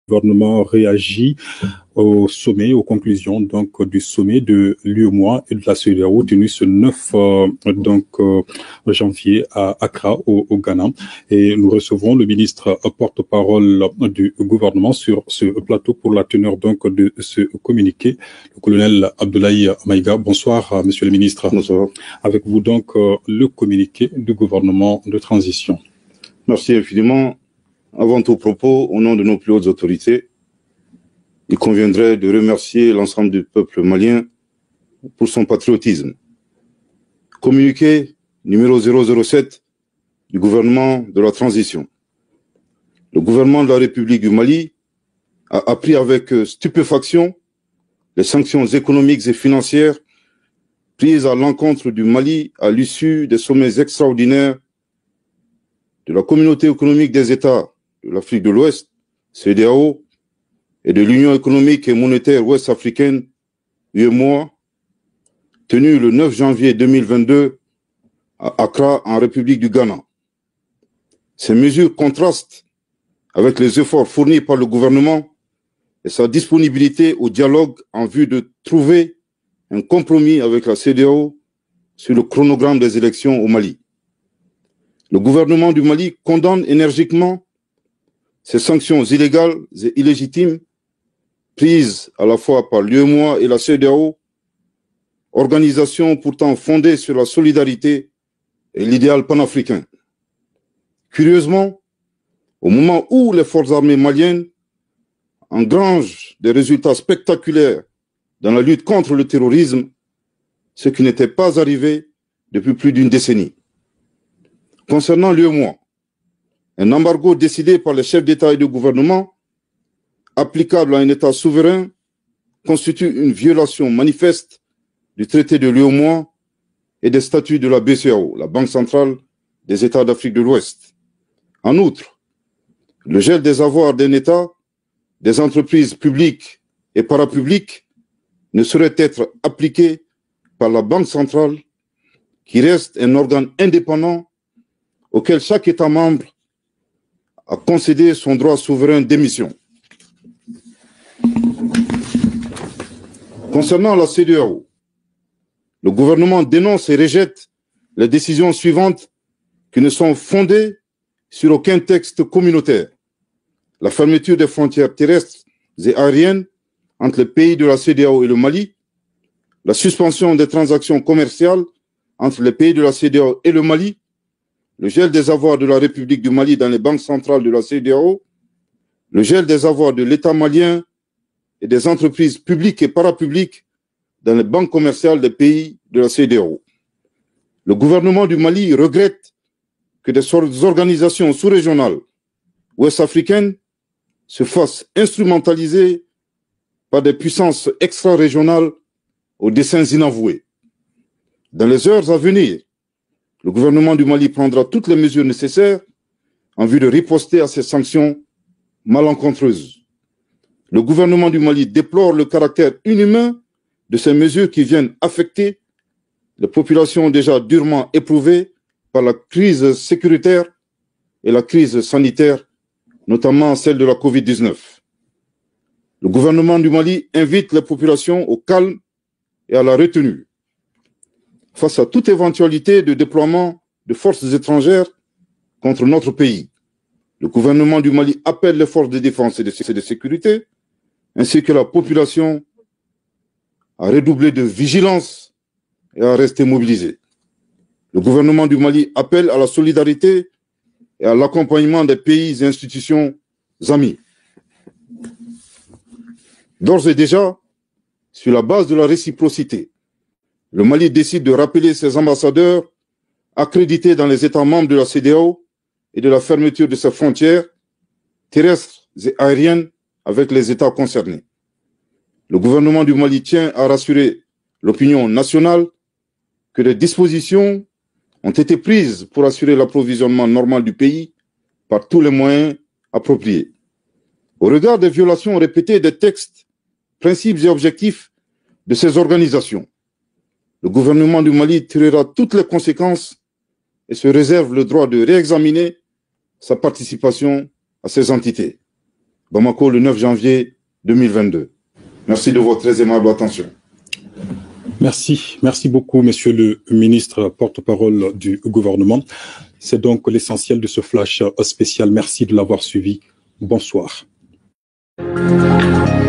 Le gouvernement réagit au sommet, aux conclusions du sommet de l'UEMOA et de la CEDEAO tenu ce 9 janvier à Accra au Ghana. Et nous recevrons le ministre porte-parole du gouvernement sur ce plateau pour la teneur de ce communiqué, le colonel Abdoulaye Maïga. Bonsoir, monsieur le ministre. Bonsoir. Avec vous le communiqué du gouvernement de transition. Merci infiniment. Avant tout propos, au nom de nos plus hautes autorités, il conviendrait de remercier l'ensemble du peuple malien pour son patriotisme. Communiqué numéro 007 du gouvernement de la transition. Le gouvernement de la République du Mali a appris avec stupéfaction les sanctions économiques et financières prises à l'encontre du Mali à l'issue des sommets extraordinaires de la Communauté économique des États de l'Afrique de l'Ouest, CEDEAO, et de l'Union économique et monétaire ouest-africaine, UEMOA, tenu le 9 janvier 2022 à Accra, en République du Ghana. Ces mesures contrastent avec les efforts fournis par le gouvernement et sa disponibilité au dialogue en vue de trouver un compromis avec la CEDEAO sur le chronogramme des élections au Mali. Le gouvernement du Mali condamne énergiquement ces sanctions illégales et illégitimes prises à la fois par l'UEMOA et la CEDEAO, organisation pourtant fondée sur la solidarité et l'idéal panafricain. Curieusement, au moment où les forces armées maliennes engrangent des résultats spectaculaires dans la lutte contre le terrorisme, ce qui n'était pas arrivé depuis plus d'une décennie. Concernant l'UEMOA, un embargo décidé par les chefs d'État et de gouvernement, applicable à un État souverain, constitue une violation manifeste du traité de l'UEMOA et des statuts de la BCEAO, la Banque centrale des États d'Afrique de l'Ouest. En outre, le gel des avoirs d'un État, des entreprises publiques et parapubliques ne saurait être appliqué par la Banque centrale, qui reste un organe indépendant auquel chaque État membre a concédé son droit souverain d'émission. Concernant la CEDEAO, le gouvernement dénonce et rejette les décisions suivantes qui ne sont fondées sur aucun texte communautaire. La fermeture des frontières terrestres et aériennes entre les pays de la CEDEAO et le Mali, la suspension des transactions commerciales entre les pays de la CEDEAO et le Mali, le gel des avoirs de la République du Mali dans les banques centrales de la CEDEAO, le gel des avoirs de l'État malien et des entreprises publiques et parapubliques dans les banques commerciales des pays de la CEDEAO. Le gouvernement du Mali regrette que des organisations sous-régionales ouest-africaines se fassent instrumentaliser par des puissances extra-régionales aux desseins inavoués. Dans les heures à venir, le gouvernement du Mali prendra toutes les mesures nécessaires en vue de riposter à ces sanctions malencontreuses. Le gouvernement du Mali déplore le caractère inhumain de ces mesures qui viennent affecter les populations déjà durement éprouvées par la crise sécuritaire et la crise sanitaire, notamment celle de la Covid-19. Le gouvernement du Mali invite les populations au calme et à la retenue. Face à toute éventualité de déploiement de forces étrangères contre notre pays, le gouvernement du Mali appelle les forces de défense et de sécurité, ainsi que la population, à redoubler de vigilance et à rester mobilisés. Le gouvernement du Mali appelle à la solidarité et à l'accompagnement des pays et institutions amis. D'ores et déjà, sur la base de la réciprocité, le Mali décide de rappeler ses ambassadeurs accrédités dans les États membres de la CEDEAO et de la fermeture de ses frontières terrestres et aériennes avec les États concernés. Le gouvernement du Mali tient à rassurer l'opinion nationale que des dispositions ont été prises pour assurer l'approvisionnement normal du pays par tous les moyens appropriés. Au regard des violations répétées des textes, principes et objectifs de ces organisations, le gouvernement du Mali tirera toutes les conséquences et se réserve le droit de réexaminer sa participation à ces entités. Bamako, le 9 janvier 2022. Merci de votre très aimable attention. Merci. Merci beaucoup, monsieur le ministre porte-parole du gouvernement. C'est donc l'essentiel de ce flash spécial. Merci de l'avoir suivi. Bonsoir.